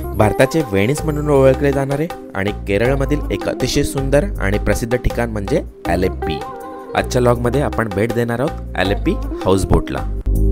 भारताचे वेनिस म्हणून ओळखले जाणारे आणि केरळमधील एक अतिशय सुंदर आणि प्रसिद्ध ठिकाण म्हणजे अलेप्पी। आजच्या लॉगमध्ये आपण भेट देणार आहोत अलेप्पी हाऊसबोटला।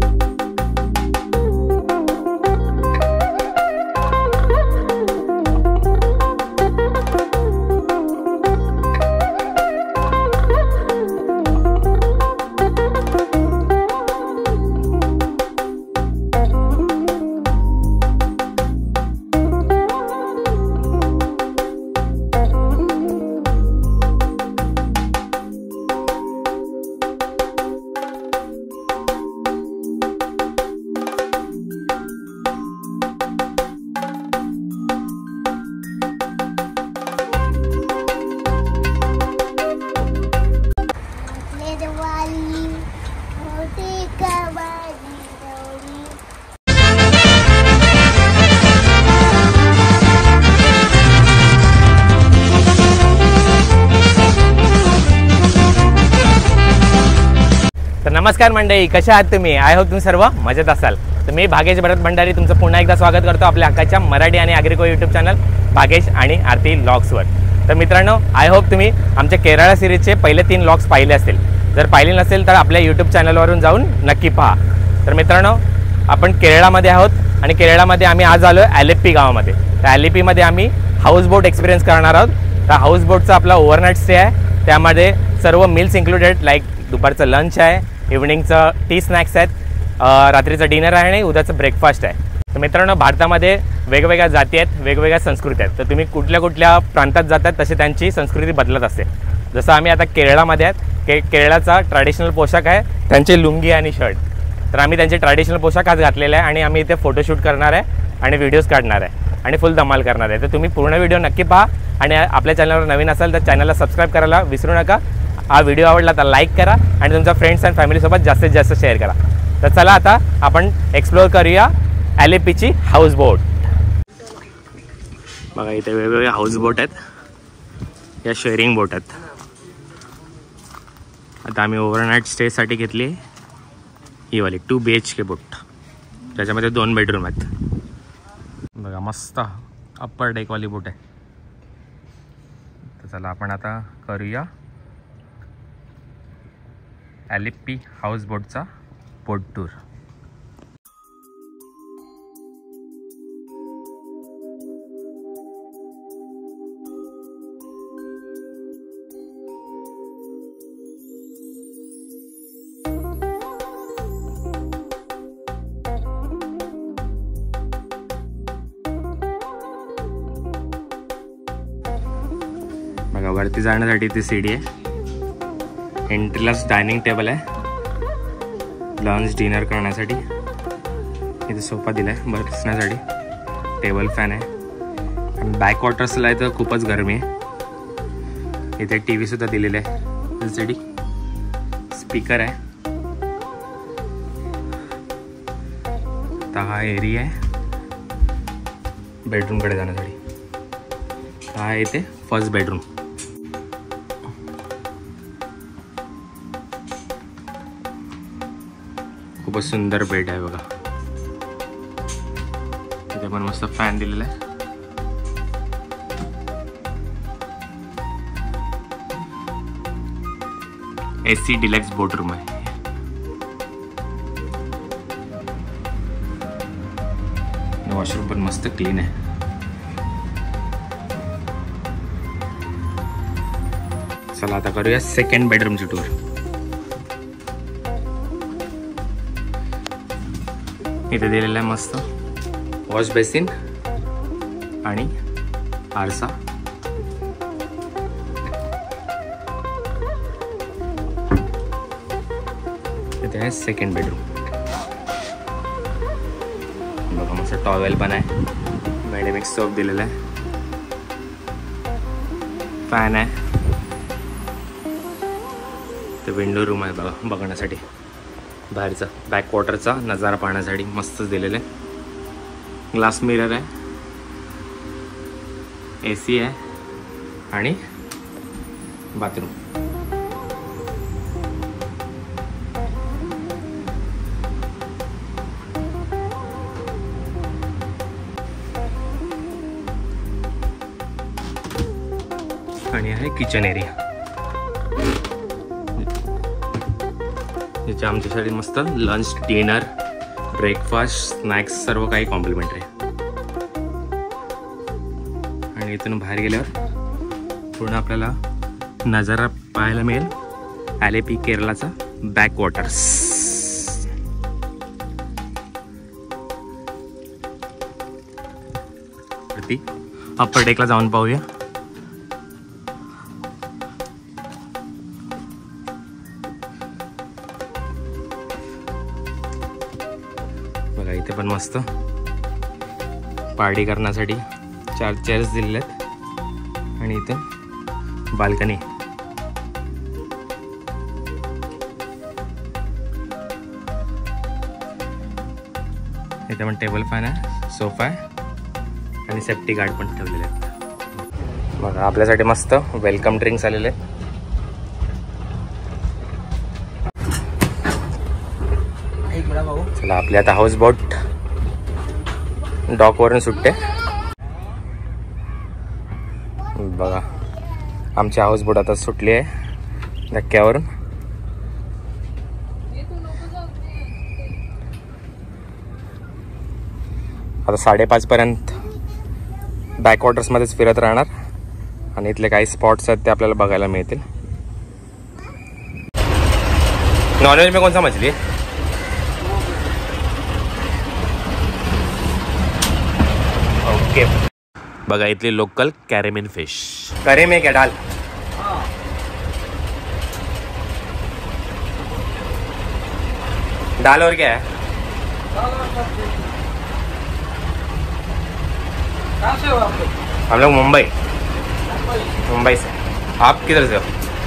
नमस्कार मंडळी, कशा आहात तुम्ही? आय होप तुम्ही सर्व मजेत असाल। तर मी भागेश भरत भंडारी तुमचं पुन्हा एकदा स्वागत करतो आपल्या हक्काच्या मराठी आणि ॲग्रिको यूट्यूब चॅनल भागेश आणि आरती लॉग्सवर। तर मित्रांनो, आय होप तुम्ही आमच्या केरळ सिरीजचे पहिले 3 लॉग्स पाहिले असतील। जर पाहिले नसेल तर आपल्या यूट्यूब चॅनलवरून जाऊन नक्की पहा। तर मित्रांनो, आपण केरळमध्ये आहोत आणि केरळमध्ये आम्ही आज आलो अलेप्पी गावामध्ये। तर अलेप्पीमध्ये आम्ही हाऊसबोट एक्सपिरियन्स करणार आहोत। तर हाऊसबोटचा आपला ओव्हरनाईट स्टे आहे, त्यामध्ये सर्व मील्स इन्क्लुडेड, लाईक दुपारचं लंच आहे, इव्हनिंगचं टी स्नॅक्स आहेत, रात्रीचं डिनर आहे आणि उद्याचं ब्रेकफास्ट आहे। तर मित्रांनो, भारतामध्ये वेगवेगळ्या जाती आहेत, वेगवेगळ्या संस्कृती आहेत। तर तुम्ही कुठल्या कुठल्या प्रांतात जातात तसे त्यांची संस्कृती बदलत असते। जसं आम्ही आता केरळामध्ये आहेत, केरळाचा ट्रॅडिशनल पोशाख आहे त्यांचे लुंगी आणि शर्ट। तर आम्ही त्यांचे ट्रॅडिशनल पोशाख आज घातलेले आहे आणि आम्ही इथे फोटोशूट करणार आहे आणि व्हिडिओज काढणार आहे आणि फुल धमाल करणार आहे। तर तुम्ही पूर्ण व्हिडिओ नक्की पहा आणि आपल्या चॅनलवर नवीन असाल तर चॅनलला सबस्क्राईब करायला विसरू नका। हा व्हिडिओ आवडला तर लाईक करा आणि तुमच्या फ्रेंड्स अँड फॅमिलीसोबत जास्तीत जास्त शेअर करा। तर चला आता आपण एक्सप्लोअर करूया अलेप्पीची हाऊसबोट। बघा, इथे वेगवेगळे हाऊसबोट आहेत, या शेअरिंग बोट आहेत। आता आम्ही ओव्हरनाईट स्टेसाठी घेतली ही वाली 2 BHK बोट, त्याच्यामध्ये 2 बेडरूम आहेत। बघा, मस्त अप्पर डेकवाली बोट आहे। तर चला आपण आता करूया अलेप्पी हाऊसबोटचा बोट टूर। बघा, वरती जाण्यासाठी ती सीडी आहे। एंट्रीलाच डायनिंग टेबल आहे, लंच डिनर करण्यासाठी। इथे सोफा दिला आहे बसण्यासाठी, टेबल फॅन आहे आणि बॅक वॉटर्सला इथं खूपच गरमी आहे। इथे TV सुद्धा दिलेलं आहे, LCD स्पीकर आहे। तर हा एरिया आहे बेडरूमकडे जाण्यासाठी। हा इथे फर्स्ट बेडरूम। खूपच सुंदर बेड आहे बघा, इथे पण मस्त फॅन दिलेला आहे। AC डिलक्स बोट रूम आहे। वॉशरूम पण मस्त क्लीन आहे। चला आता करूया सेकंड बेडरूमची टूर। इथे दिलेलं आहे मस्त वॉश बेसिन आणि आरसा। इथे आहे सेकंड बेडरूम। बघा, मस्त टॉवेल पण आहे, मेडिमिक्स सोप दिलेला आहे, फॅन आहे। ते विंडो रूम आहे बघा, बघण्यासाठी बाहेरचा बॅक वॉटरचा नजारा पाहण्यासाठी मस्तच दिलेलं आहे। ग्लास मिरर आहे, AC आहे आणि बाथरूम। आणि आहे किचन एरिया. याच्या आमच्यासाठी मस्त लंच, डिनर, ब्रेकफास्ट, स्नॅक्स सर्व काही कॉम्प्लिमेंटरी. आणि इथून बाहेर गेल्यावर पूर्ण आपल्याला नजारा पाहायला मिळेल LAP केरळाचा बॅकवॉटर्स. अप्पर डेकला जाऊन पाहूया. बघा इथे पण मस्त पार्टी करण्यासाठी 4 चेअर्स दिलेले आहेत. आणि इथे बाल्कनी. इथे पण टेबल फॅन आहे, सोफा आहे आणि सेफ्टी गार्ड पण ठेवलेले आहेत. बघा आपल्यासाठी मस्त वेलकम ड्रिंक्स आलेले आहेत. चला आपली आता हाऊस बोट डॉकवरून सुटते. बघा आमची हाऊस बोट आता सुटली आहे धक्क्यावरून. आता 5:30 पर्यंत बॅकवॉटर्समध्येच फिरत राहणार आणि इथले काही स्पॉट्स आहेत ते आपल्याला बघायला मिळतील. नॉनव्हेज में कोणता मछली आहे? ओके. बघा इथली लोकल कॅरेमिन फिश. करे में क्या डाल? दाल और क्या है? हम लोग मुंबई से. आप किधर से हो?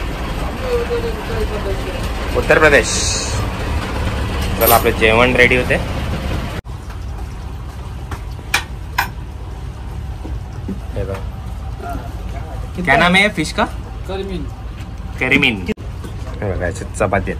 उत्तर प्रदेश. चला आपले जेवण रेडी होते. क्या नाम है फिश का? करीमीन. चपाती,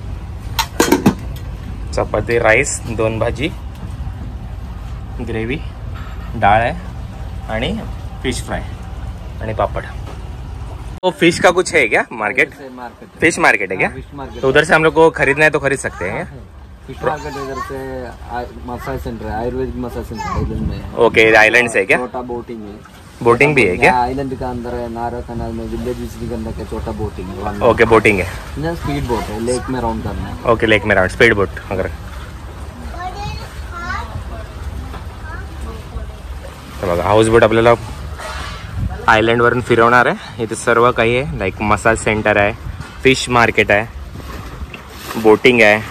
चपाती, राईस, 2 भाजी, ग्रेवी, डाळ है आणि फिश फ्राई आणि पापड़. तो फिश का कुछ है क्या मार्केट? फिश मार्केट है क्या? तो उधर से हम लोग को खरीदना है तो खरीद सकते हैं क्या? फिश मार्केट इधर से मसाज सेंटर है, आयुर्वेदिक मसाज सेंटर आइलैंड में. ओके आइलैंड से है क्या? छोटा बोटिंग है. बोटिंग भी है क्या? आइलैंड के अंदर है, नारा कनाल में विलेज बिजली के अंदर का छोटा बोटिंग है. ओके बोटिंग है. स्पीड बोट है, लेक में राउंड करना है. ओके लेक में राउंड स्पीड बोट. अगर बघा हाऊस बोट आपल्याला आयलंडवरून फिरवणार आहे. इथे सर्व काही आहे, लाईक मसाज सेंटर आहे, फिश मार्केट आहे, बोटिंग आहे.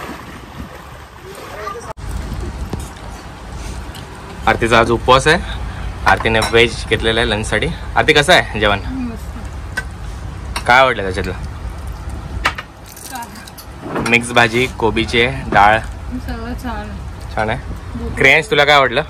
आरतीचा आज उपवास आहे. आरतीने व्हेज घेतलेलं आहे लंचसाठी. आरती कसं आहे जेवण? काय आवडलं त्याच्यातलं? मिक्स भाजी, कोबीची डाळ, छान आहे. क्रेन्स तुला काय आवडलं?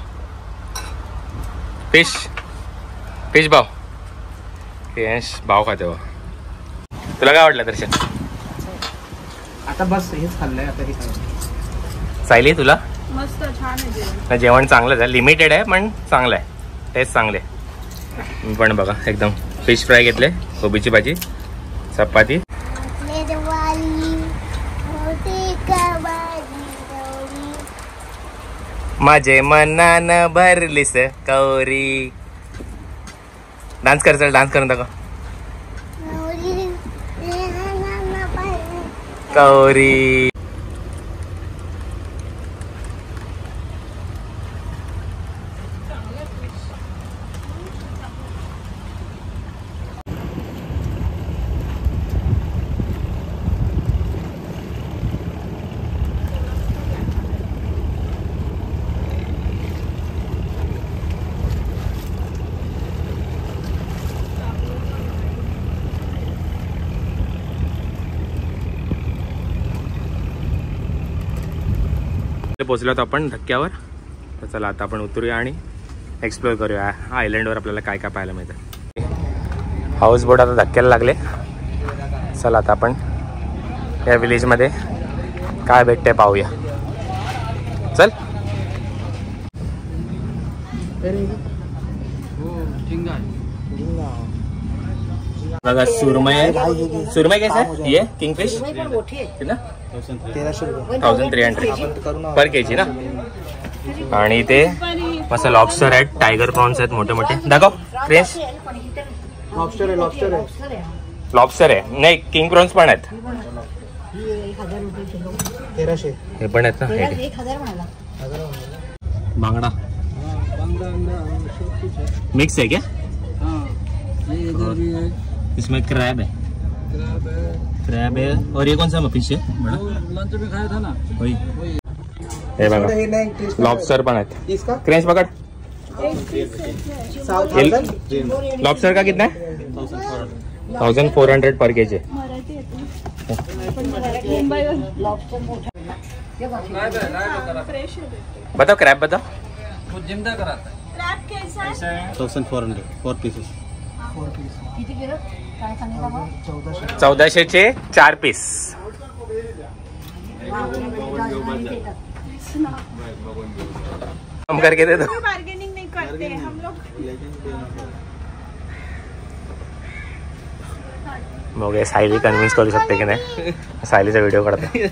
फिश भाव. क्रेन्स भाव खाते हो. तुला काय आवडलं दर्शन? आता बस हेच खाल्लंय आता हे खाल्लं. सायली तुला? मस्त छान आहे जेवण. जेवण चांगलंच आहे, लिमिटेड आहे पण चांगलं आहे, टेस्ट चांगले. मी पण बघा एकदम फिश फ्राय घेतले, कोबीची भाजी, चपाती. माझे मनान भरलीस कौरी. डान्स कर, चल डान्स करून दाखव. कौरी. पोचलो होतो आपण धक्क्यावर. तर चला आता आपण उतरूया आणि एक्सप्लोर करूया आयलंडवर आपल्याला काय काय पाहायला मिळतं. हाऊस बोट आता धक्क्याला लागले. चला आता आपण या विलेजमध्ये काय भेटते पाहूया. चल. बघा सुरमई आहे. सुरमई कैसे आहे ये किंगफिश कितना 1300 पर केजी ना. आणि ते मस्त लॉबस्टर आहेत, टायगर प्रॉन्स आहेत मोठे मोठे. दाखव क्रेस. लॉबस्टर आहे नाही, किंग प्रॉन्स पण आहेत. हे पण आहेत ना. बांगडा मिक्स है क्या? इसमें क्रैब है. क्रैब है. और ये कौन सा फिश है बड़ा? लंच में खाया था ना वही. हे बघा लॉबस्टर पण आहेत. क्रेंच पकड़. लॉबस्टर का कितना है? 1400 पर केजी. बताओ क्रैब बताओ. 1400 4 पीसेस. 1400चे 4 पीस. हम करके दे दो. बार्गेनिंग नहीं करते हम लोग. बघूया सायली कन्व्हिन्स करू शकते की नाही. सायलीचा व्हिडिओ काढते.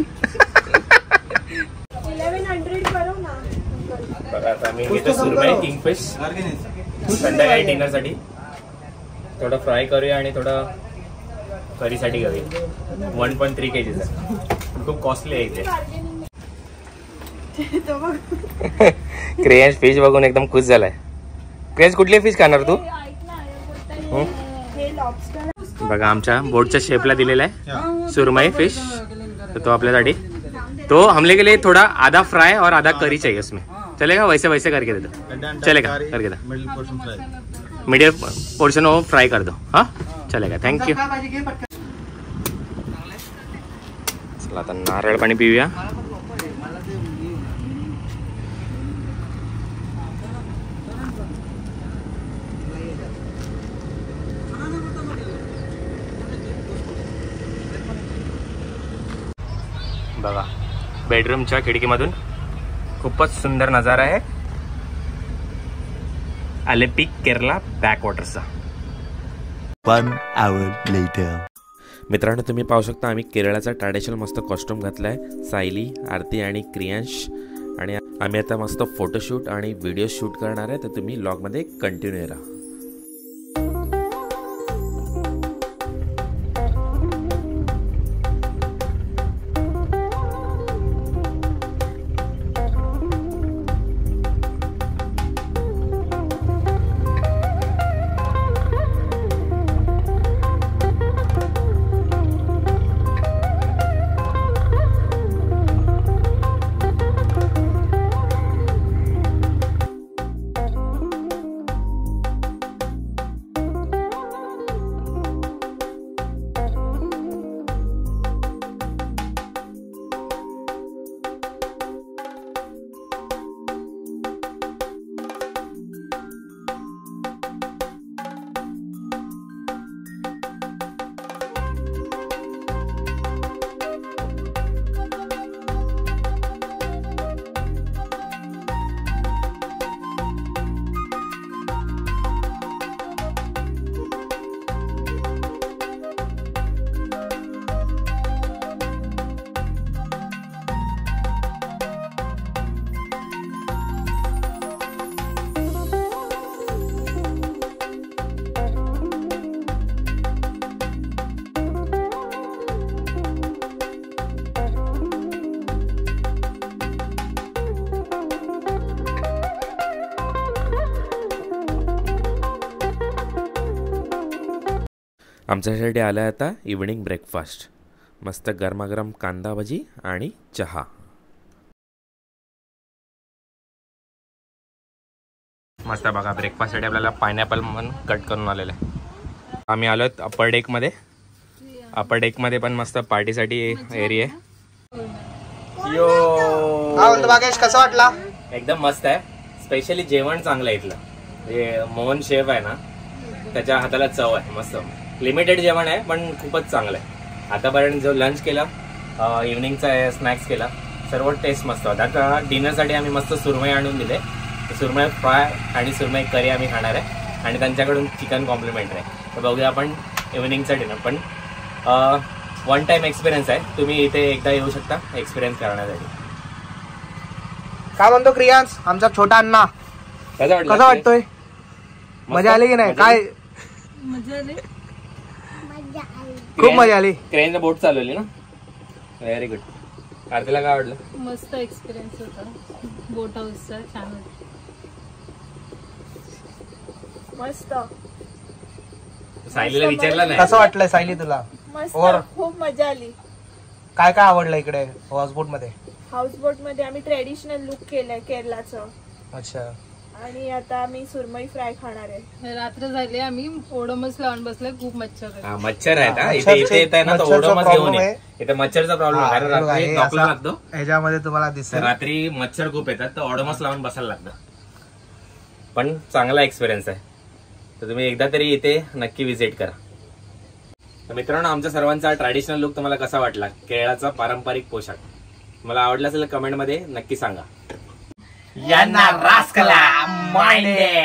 1100 करो ना. बघा आता मी घेतो सुरमई किंगफिश संध्याकाळी डिनरसाठी. थोडं फ्राय करूया आणि थोडं करीसाठी घेऊया. 1.3 kg खूप कॉस्टली आहे इथे. क्रेंच फिश बघून एकदम खुश झालाय. क्रेंच कुठली फिश खाणार तू? बघा आमच्या बोटच्या शेपला दिलेला आहे सुरमई फिश. तो आपल्यासाठी. तो हमले के लिए थोड़ा आधा फ्राई और आधा करी चाहिए उसमें. चलेगा? वैसे वैसे करके दे दो. चलेगा? करके दो. मीडियम पोर्शन वो फ्राई कर दो. हाँ चलेगा. थँक्यू. चला आता नारळ पाणी पिऊया. बघा बेडरूमच्या खिडकीमधून खूपच सुंदर नजारा आहे अलेपी केरला बॅकवॉटरचा. 1 hour later. मित्रांनो तुम्ही पाहू शकता आम्ही केरळाचा ट्रॅडिशनल मस्त कॉस्ट्यूम घातला आहे. सायली, आरती आणि क्रियांश. आणि आम्ही आता मस्त फोटोशूट आणि व्हिडिओ शूट करणार आहे. तर तुम्ही व्लॉगमध्ये कंटिन्यू राहा. आमच्यासाठी आला आता इव्हनिंग ब्रेकफास्ट. मस्त गरमागरम कांदा भजी आणि चहा. मस्त बघा ब्रेकफास्टसाठी आपल्याला पायनॅपल म्हणून कट करून आलेलं आहे. आम्ही आलो अप्पर डेकमध्ये. अप्पर डेकमध्ये पण मस्त पार्टीसाठी एरिया आहे. यो भागेश कसा वाटला? एकदम मस्त आहे. स्पेशली जेवण चांगलं आहे इथलं. जे मोहन शेफ आहे ना त्याच्या हाताला चव आहे. मस्त लिमिटेड जेवण आहे पण खूपच चांगलं आहे. आतापर्यंत जो लंच केला, इव्हनिंगचा स्नॅक्स केला, सर्व टेस्ट मस्त होता. आता डिनरसाठी आम्ही मस्त सुरमई आणून दिले. सुरमई फ्राय आणि सुरमई करी आम्ही खाणार आहे आणि त्यांच्याकडून चिकन कॉम्प्लिमेंट आहे. तर बघूया आपण इव्हनिंगचा डिनर. पण वन टाइम एक्सपिरियन्स आहे, तुम्ही इथे एकदा येऊ शकता एक्सपिरियन्स करण्यासाठी. काय म्हणतो क्रियांश आमचा छोटा अण्णा? कसा वाटतोय? मजा आली की नाही? काय खूप मजा आली. क्रेन बोट चालवली ना, व्हेरी गुड. आरतीला काय वाटलं? मस्त एक्सपिरियन्स होता बोट हाऊसचा, छान होता. मस्त सायलीला विचारलं नाही कसं वाटलंय सायली तुला? मस्त और? खूप मजा आली. काय काय आवडलं इकडे हाऊसबोट मध्ये? हाऊसबोट मध्ये आम्ही ट्रेडिशनल लुक केलंय केरलाचं. अच्छा. आणि आता आम्ही सुरमई फ्राय खाणार आहे. रात्र झाली, आम्ही ओडोमस लावून बसलोय. खूप मच्छर आहे. मच्छर आहेत हा. मच्छरचे- इथे येत आहे ना तर मच्छरचा ओडोमस problem घेऊन ये. आहे. इथे मच्छरचा प्रॉब्लेम आहे, कारण रात्री हे डॉक्टर असा- लागतो. ह्याच्यामध्ये तुम्हाला दिसेल रात्री मच्छर खूप येतात तर ओडोमस लावून बसायला लागतं. पण चांगला एक्सपिरियन्स आहे, तर तुम्ही एकदा तरी इथे नक्की विजिट करा. तर मित्रांनो, आमचा सर्वांचा ट्रॅडिशनल लुक तुम्हाला कसा वाटला? केरळाचा पारंपरिक पोशाख मला आवडला असेल कमेंट मध्ये नक्की सांगा. यांना रास्कला माइंडे.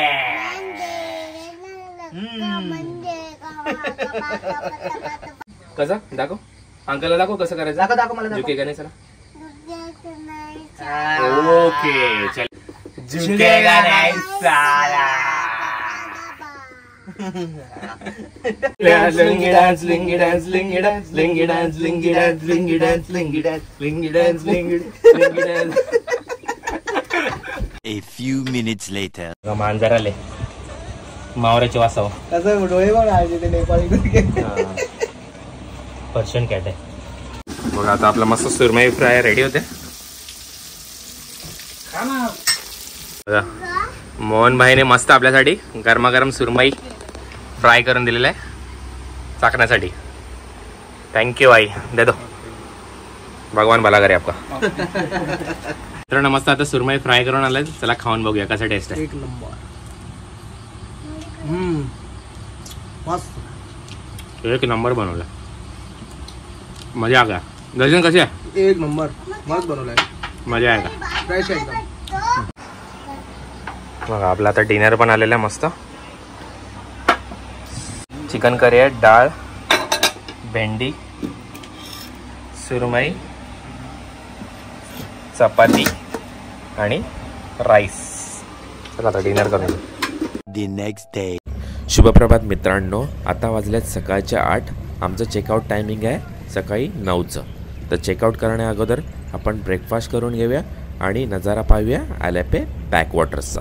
कसं दाखव, अंकलला दाखव कसं करायचं. दाखव मला दाखव. झुकेगा नाही चला. ओके चल. झुकेगा नाही साला. Lungi dance lungi dance lungi dance lungi dance lungi dance lungi dance lungi dance lungi dance lungi dance. A few minutes later. मांजर आले, मावऱ्याचे वासाव. कसं डोळे बघ आहे ते नेपाळी पर्शियन कॅट आहे. बघा आता आपला मस्त सुरमई फ्राय रेडी होते. बघा मोहन भाईने मस्त आपल्यासाठी गरमागरम सुरमई फ्राय करून दिलेला आहे चाकण्यासाठी. थँक्यू आई, दे दो. भगवान भला करे आपका. मित्रांनो मस्त आता सुरमई फ्राय करून आलाय, चला खाऊन बघूया कसा टेस्ट आहे. एक नंबर. मस्त एक नंबर बनवला, मजा आ गया. दर्शन कसे आहे? एक नंबर मस्त बनवलाय, मजा आहे का? फ्रेश एकदम. बघा आपला आता डिनर पण आलेला आहे मस्त. चिकन करी आहे, डाळ, भेंडी, सुरमई, चपाती आणि राईस. चला आता डिनर करूया. The next day. शुभप्रभात मित्रांनो, आता वाजल्यात सकाळच्या 8. आमचं चेकआउट टायमिंग आहे सकाळी 9चं. तर चेकआउट करण्या अगोदर आपण ब्रेकफास्ट करून घेऊया आणि नजारा पाहूया आलेपे बॅकवॉटर्सचा.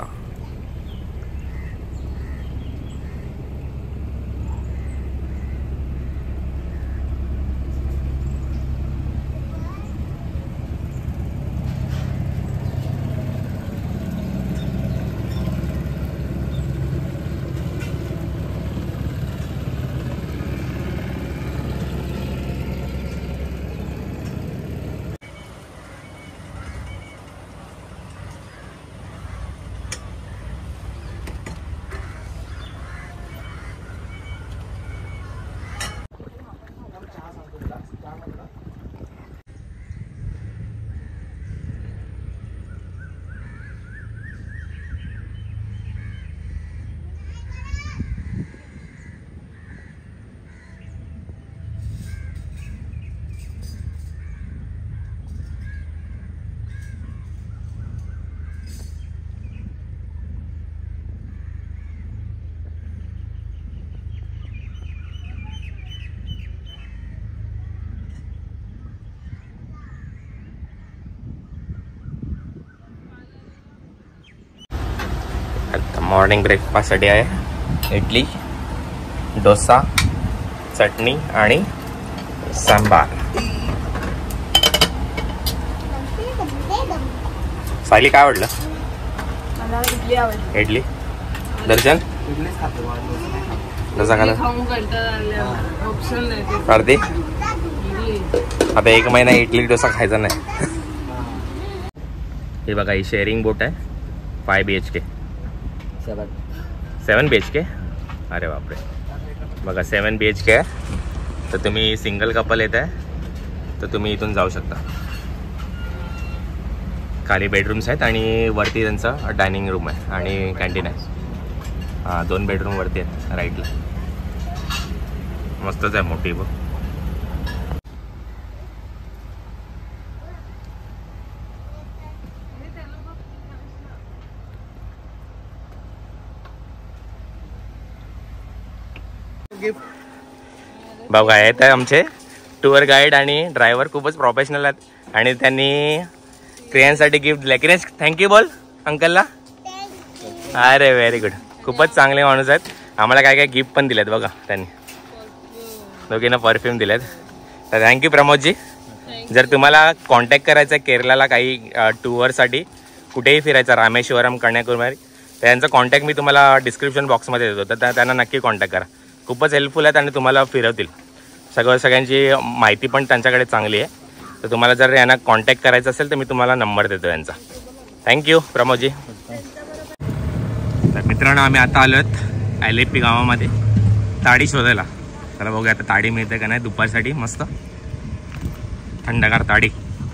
मॉर्निंग ब्रेकफास्टसाठी आहे इडली, डोसा, चटणी आणि सांबार. सायली काय आवडलं? मला इडली आवडली. इडली. दर्शन डोसा खाला. अर्धी आता 1 महिना इडली डोसा खायचा नाही. हे बघा ही शेअरिंग बोट आहे, 5 BHK. 7 BHK. अरे बापरे. बघा 7 BHK आहे. तर तुम्ही सिंगल कपल येत आहे तर तुम्ही इथून जाऊ शकता. खाली बेडरूम्स आहेत आणि वरती त्यांचं डायनिंग रूम आहे आणि कॅन्टीन आहे. हां 2 बेडरूम वरती आहेत राईटला. मस्तच आहे मोठी बघ. बघा आहेत आमचे टूर गाईड आणि ड्रायव्हर खूपच प्रोफेशनल आहेत आणि त्यांनी क्रियांसाठी गिफ्ट दिलं. क्रियांश थँक्यू बोल अंकलला. अरे व्हेरी गुड. खूपच चांगले माणूस आहेत. आम्हाला काय काय गिफ्ट पण दिलेत बघा त्यांनी. दोघींना परफ्यूम दिलेत. तर थँक्यू प्रमोदजी. जर तुम्हाला कॉन्टॅक्ट करायचा केरळला काही टूरसाठी कुठेही फिरायचा रामेश्वरम कन्याकुमारी तर यांचा कॉन्टॅक्ट मी तुम्हाला डिस्क्रिप्शन बॉक्समध्ये देतो. तर त्यांना नक्की कॉन्टॅक्ट करा. खूपच हेल्पफुल आहेत आणि तुम्हाला फिरवतील. सगळ्यांची माहिती पण त्यांच्याकडे चांगली आहे. तर तुम्हाला जर यांना कॉन्टॅक्ट करायचं असेल तर मी तुम्हाला नंबर देतो यांचा. थँक्यू प्रमोदजी. तर मित्रांनो आम्ही आता आलो आहेत LAP गावामध्ये ताडी शोधायला. त्याला बघूया आता ताडी मिळते का नाही दुपारसाठी. मस्त थंडगार ताडी.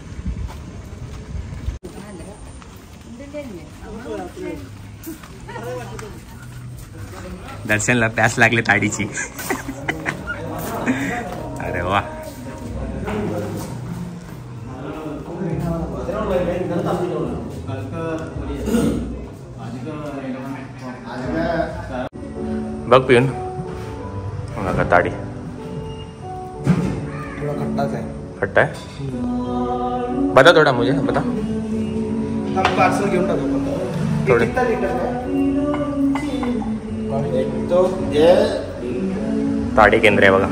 दर्शनला प्यास लागले ताडीची. अरे वा. बघ पिऊन बघा ताडी. थोड़ा खट्टा है. खट्टा है. बता थोड़ा मुझे बता. हम पार्सल घेऊन टाकू थोडे. ताडी केंद्र आहे बघा.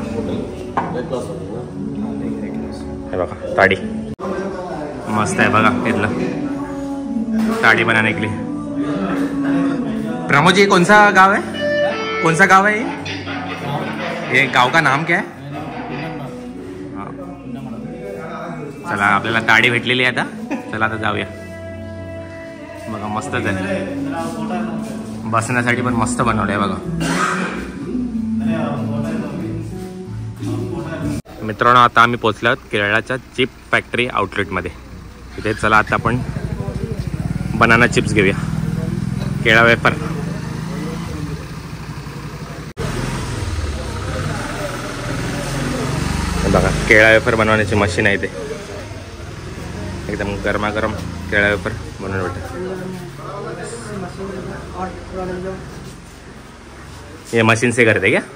हे बघा ताडी मस्त आहे बघा. इथलं ताडी बनाने के लिए. प्रमोद जी कौन सा गाँव है? कौन सा गाँव है ये गाँव का नाम क्या है? चला आपल्याला ताडी भेटलेली आहे आता. चला आता जाऊया. बघा मस्तच आहे. बसण्यासाठी पण मस्त बनवलं आहे बघा. मित्रांनो आता आम्ही पोहोचलो आहोत केरळाच्या चिप फॅक्टरी आउटलेटमध्ये. इथे चला आता आपण बनाना चिप्स घेऊया. केळा वेफर. बघा केळा वेफर बनवण्याची मशीन आहे. इथे एकदम गरमागरम केळा वेफर बनवून भेटते. ये मशीन से करते क्या?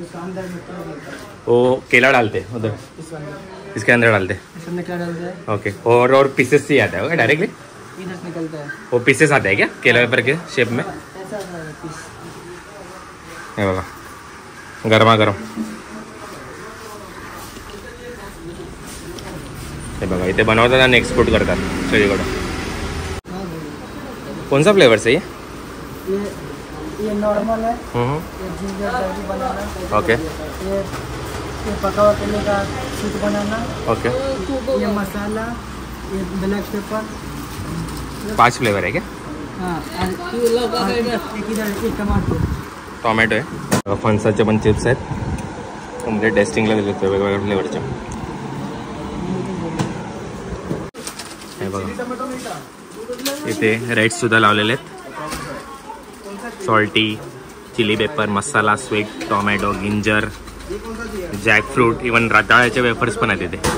वो केला डालते उधर इसके अंदर डालते. ओके. और पीसेस से आता है क्या डायरेक्टली? निकलता है वो पीसेस आते हैं क्या केला वेफर के शेप में? ये बघा गरमागरम. हे बघा इथे बनवतात आणि एक्सपोर्ट करतात सगळीकडे. कौन सा फ्लेवर है ये नॉर्मल है. ये जिंजर गार्लिक बनाना. ओके. ये पका हुआ केले का स्वीट बनाना. ओके. ये मसाला. ये ब्लैक पेपर. 5 फ्लेवर है क्या? हाँ. एक इधर एक टोमॅटो आहे. फणसाचे पण चिप्स आहेत. म्हणजे टेस्टिंगला दिले होते वेगवेगळ्या फ्लेवरच्या. हे बघा इथे रेड्स सुद्धा लावलेले आहेत. Salty, chilli pepper, masala, sweet, tomato, ginger, jackfruit, even रताळ्याचे वेफर्स पण आहेत इथे.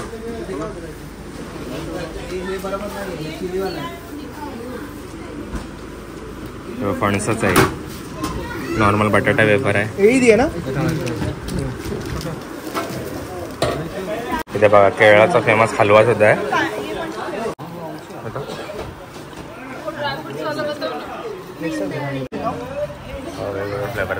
फणसाच आहे. नॉर्मल बटाटा वेफर आहे. यही दिया ना. इथे बघा केरळाचा फेमस हलवा सुद्धा आहे. फ्लेवर.